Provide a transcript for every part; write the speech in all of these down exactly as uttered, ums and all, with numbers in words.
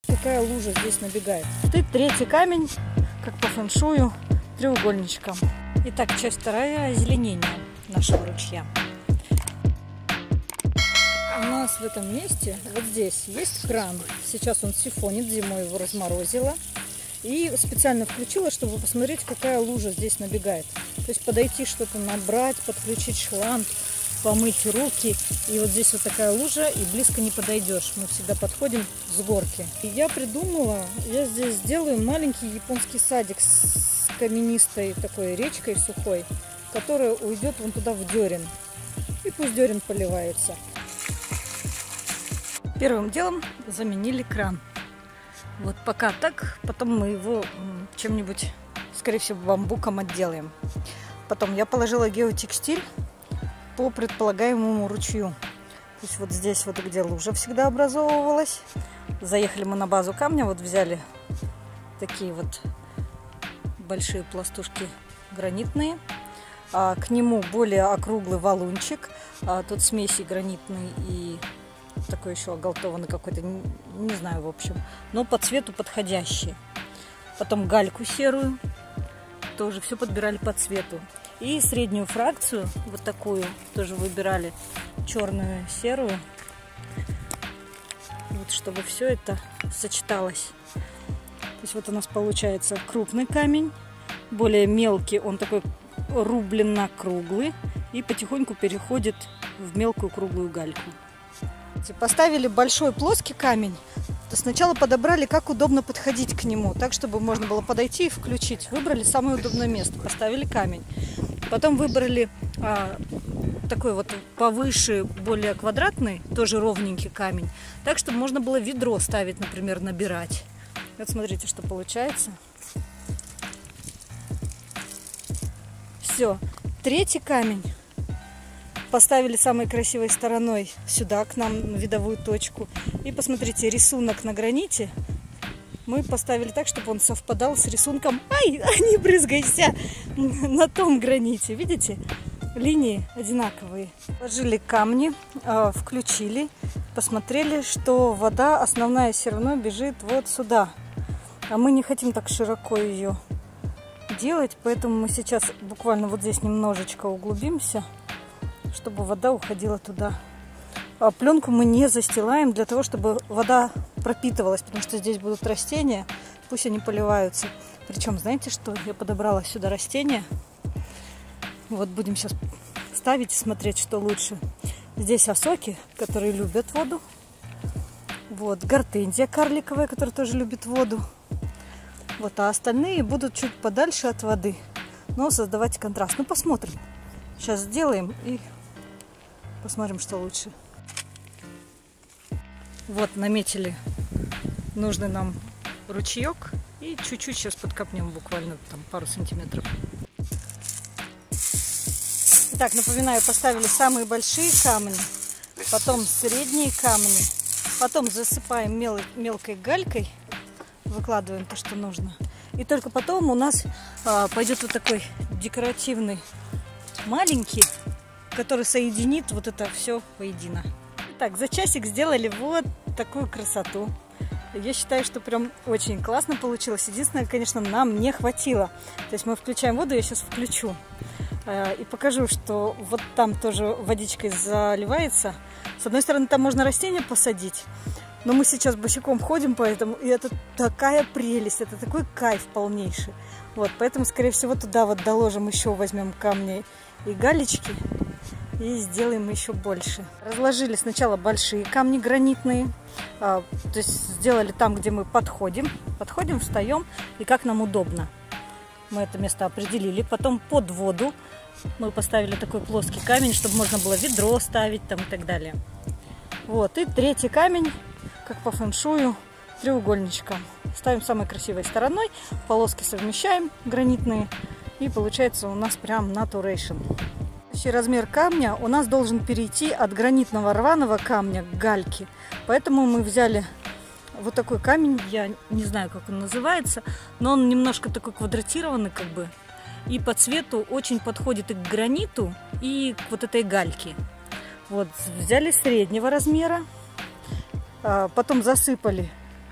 Какая лужа здесь набегает. Ты третий камень, как по фэншую, треугольничком. Итак, часть вторая, озеленение нашего ручья. У нас в этом месте, вот здесь, есть кран. Сейчас он сифонит, зимой его разморозило. И специально включила, чтобы посмотреть, какая лужа здесь набегает. То есть подойти, что-то набрать, подключить шланг, помыть руки. И вот здесь вот такая лужа, и близко не подойдешь. Мы всегда подходим с горки. И я придумала, я здесь сделаю маленький японский садик с каменистой такой речкой сухой, которая уйдет вон туда в дерен. И пусть дерен поливается. Первым делом заменили кран. Вот пока так, потом мы его чем-нибудь, скорее всего, бамбуком отделаем. Потом я положила геотекстиль по предполагаемому ручью. То есть вот здесь вот, где лужа всегда образовывалась. Заехали мы на базу камня, вот взяли такие вот большие пластушки гранитные. А к нему более округлый валунчик. А тут смеси гранитный и такой еще оголтованный какой-то, не, не знаю, в общем. Но по цвету подходящий. Потом гальку серую. Тоже все подбирали по цвету. И среднюю фракцию, вот такую, тоже выбирали черную, серую. Вот чтобы все это сочеталось. То есть вот у нас получается крупный камень. Более мелкий, он такой рубленно-круглый. И потихоньку переходит в мелкую круглую гальку. Поставили большой плоский камень. Сначала подобрали, как удобно подходить к нему, так, чтобы можно было подойти и включить. Выбрали самое удобное место, поставили камень. Потом выбрали а, такой вот повыше, более квадратный, тоже ровненький камень, так, чтобы можно было ведро ставить, например, набирать. Вот смотрите, что получается. Все. Третий камень поставили самой красивой стороной сюда, к нам, на видовую точку. И посмотрите, рисунок на граните мы поставили так, чтобы он совпадал с рисунком. Ай, не брызгайся! На том граните, видите? Линии одинаковые. Положили камни, включили, посмотрели, что вода основная все равно бежит вот сюда. А мы не хотим так широко ее делать, поэтому мы сейчас буквально вот здесь немножечко углубимся, чтобы вода уходила туда. А пленку мы не застилаем для того, чтобы вода пропитывалась, потому что здесь будут растения, пусть они поливаются. Причем, знаете что? Я подобрала сюда растения. Вот будем сейчас ставить и смотреть, что лучше. Здесь осоки, которые любят воду. Вот гортензия карликовая, которая тоже любит воду. Вот, а остальные будут чуть подальше от воды, но создавать контраст. Ну, посмотрим. Сейчас сделаем и посмотрим, что лучше. Вот, наметили нужный нам ручеек. И чуть-чуть сейчас подкопнем, буквально там пару сантиметров. Итак, напоминаю, поставили самые большие камни, потом средние камни, потом засыпаем мел мелкой галькой, выкладываем то, что нужно. И только потом у нас а, пойдет вот такой декоративный маленький, который соединит вот это все воедино. Так, за часик сделали вот такую красоту. Я считаю, что прям очень классно получилось. Единственное, конечно, нам не хватило. То есть мы включаем воду, я сейчас включу. И покажу, что вот там тоже водичкой заливается. С одной стороны, там можно растения посадить. Но мы сейчас босиком ходим, поэтому и это такая прелесть, это такой кайф полнейший. Вот, поэтому, скорее всего, туда вот доложим еще, возьмем камни и галечки и сделаем еще больше. Разложили сначала большие камни гранитные, а, то есть сделали там, где мы подходим, подходим, встаем и как нам удобно. Мы это место определили. Потом под воду мы поставили такой плоский камень, чтобы можно было ведро ставить там и так далее. Вот, и третий камень, как по фэншую, треугольничком. Ставим самой красивой стороной, полоски совмещаем гранитные, и получается у нас прям naturation. Размер камня у нас должен перейти от гранитного рваного камня к гальке. Поэтому мы взяли вот такой камень, я не знаю, как он называется, но он немножко такой квадратированный, как бы. И по цвету очень подходит и к граниту, и к вот этой гальке. Вот, взяли среднего размера, потом засыпали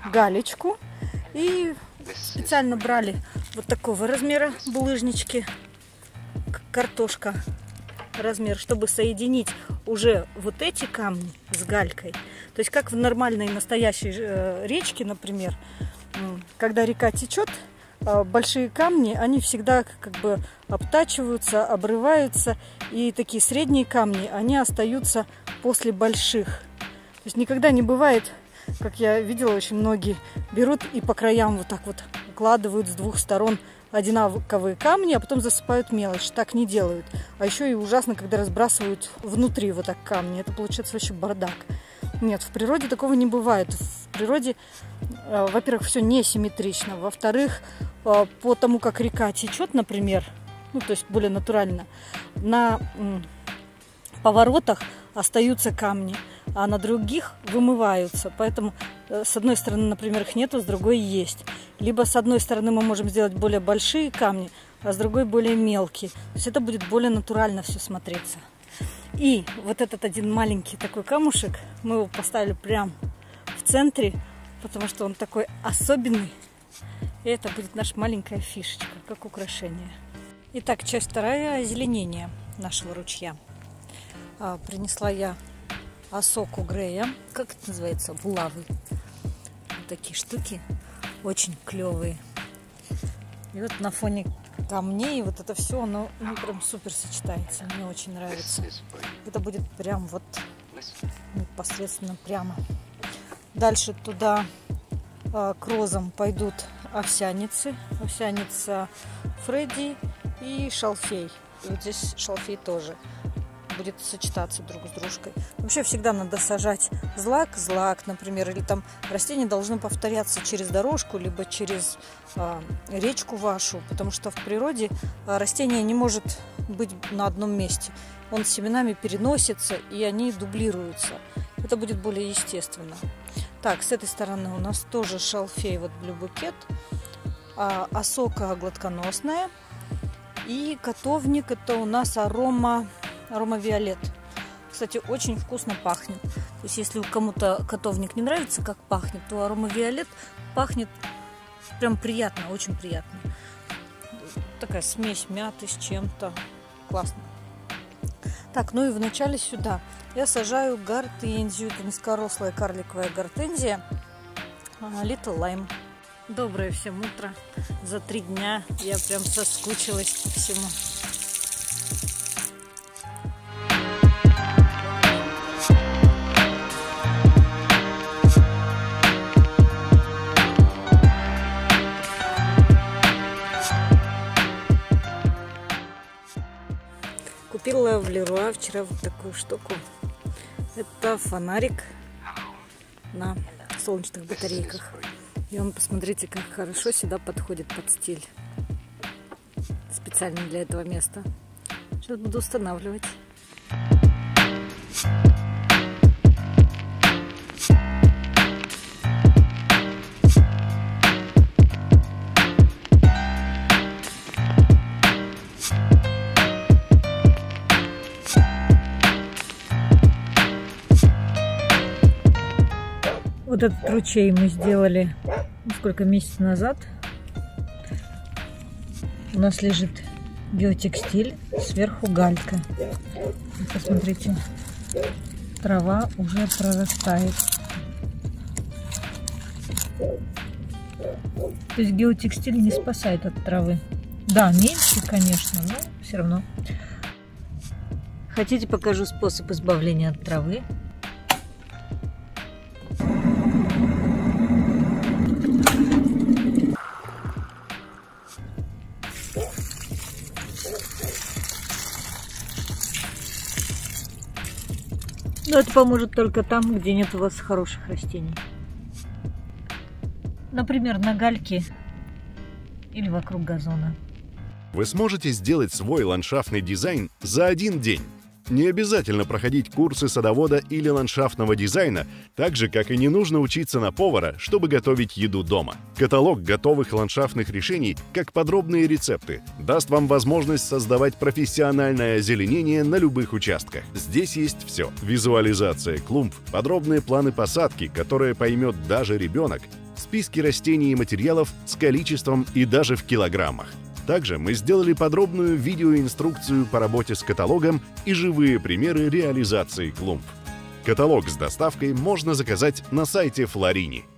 галечку и специально брали вот такого размера булыжнички, картошка размер, чтобы соединить уже вот эти камни с галькой. То есть как в нормальной настоящей речке, например, когда река течет, большие камни, они всегда как бы обтачиваются, обрываются, и такие средние камни, они остаются после больших. То есть никогда не бывает, как я видела, очень многие берут и по краям вот так вот укладывают с двух сторон одинаковые камни, а потом засыпают мелочь. Так не делают. А еще и ужасно, когда разбрасывают внутри вот так камни. Это получается вообще бардак. Нет, в природе такого не бывает. В природе, э, во-первых, все несимметрично. Во-вторых, э, по тому, как река течет, например, ну, то есть более натурально, на м, поворотах остаются камни, а на других вымываются. Поэтому э, с одной стороны, например, их нету, с другой есть. Либо с одной стороны мы можем сделать более большие камни, а с другой более мелкие. То есть это будет более натурально все смотреться. И вот этот один маленький такой камушек, мы его поставили прямо в центре, потому что он такой особенный. И это будет наша маленькая фишечка, как украшение. Итак, часть вторая – озеленение нашего ручья. А, принесла я осоку Грея. Как это называется? Булавы. Вот такие штуки. Очень клевые. И вот на фоне камней вот это все, оно ну, прям супер сочетается. Мне очень нравится. Это будет прям вот непосредственно прямо. Дальше туда э, к розам пойдут овсяницы. Овсяница Фредди и шалфей. И вот здесь шалфей тоже будет сочетаться друг с дружкой. Вообще всегда надо сажать злак, злак, например, или там растение должно повторяться через дорожку, либо через э, речку вашу, потому что в природе э, растение не может быть на одном месте. Он с семенами переносится, и они дублируются. Это будет более естественно. Так, с этой стороны у нас тоже шалфей, вот блю-букет, а, осока гладконосная, и котовник, это у нас арома Арома Виолет. Кстати, очень вкусно пахнет. То есть, если кому-то котовник не нравится, как пахнет, то Арома Виолет пахнет прям приятно, очень приятно. Такая смесь мяты с чем-то. Классно. Так, ну и вначале сюда я сажаю гортензию. Это низкорослая карликовая гортензия Little Lime. Доброе всем утро. За три дня я прям соскучилась по всему. Купила в Леруа вчера вот такую штуку. Это фонарик на солнечных батарейках. И он, посмотрите, как хорошо сюда подходит под стиль. Специально для этого места. Сейчас буду устанавливать. Вот этот ручей мы сделали сколько месяцев назад. У нас лежит биотекстиль, сверху галька. Посмотрите, трава уже прорастает. То есть геотекстиль не спасает от травы. Да, меньше, конечно, но все равно. Хотите, покажу способ избавления от травы? Но это поможет только там, где нет у вас хороших растений. Например, на гальке или вокруг газона. Вы сможете сделать свой ландшафтный дизайн за один день. Не обязательно проходить курсы садовода или ландшафтного дизайна, так же, как и не нужно учиться на повара, чтобы готовить еду дома. Каталог готовых ландшафтных решений, как подробные рецепты, даст вам возможность создавать профессиональное озеленение на любых участках. Здесь есть все. Визуализация клумб, подробные планы посадки, которые поймет даже ребенок, списки растений и материалов с количеством и даже в килограммах. Также мы сделали подробную видеоинструкцию по работе с каталогом и живые примеры реализации клумб. Каталог с доставкой можно заказать на сайте Флорини.